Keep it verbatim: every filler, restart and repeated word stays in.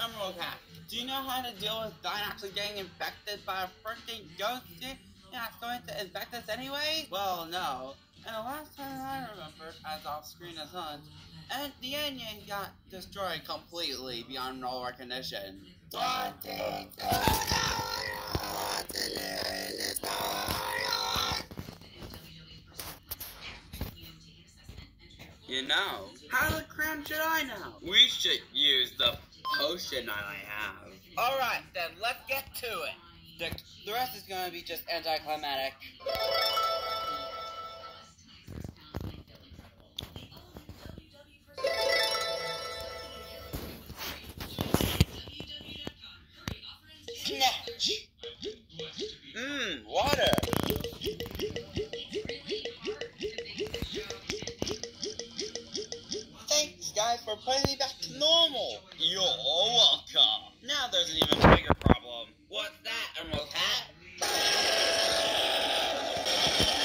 Emerald Hat, do you know how to deal with Dine actually getting infected by a freaking ghost? Yeah, it's going to infect us anyway? Well, no. And the last time I remember, as off-screen as Hunt, and the Onion got destroyed completely beyond all recognition. You know, how the crap should I know? We should use the potion I have. Alright, then let's get to it. The, the rest is gonna be just anticlimactic. Snatch! Mmm, water! Thanks, guys, for putting me back to normal. You're welcome. Now there's an even bigger problem. What's that, Emerald Hat?